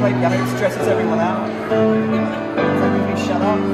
play piano, it stresses everyone out. They make me shut up.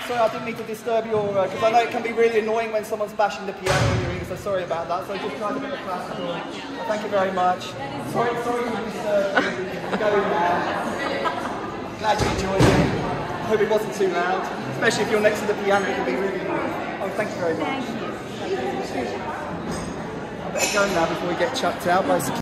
sorry, I didn't mean to disturb your, because I know it can be really annoying when someone's bashing the piano in your ear, so sorry about that. So I just tried a bit of classical. Well, thank you very much. Sorry to disturb you. Going now. Glad you enjoyed it. I hope it wasn't too loud, especially if you're next to the piano, it can be really annoying. Oh, thank you very much. Thank you. I better go now before we get chucked out by security.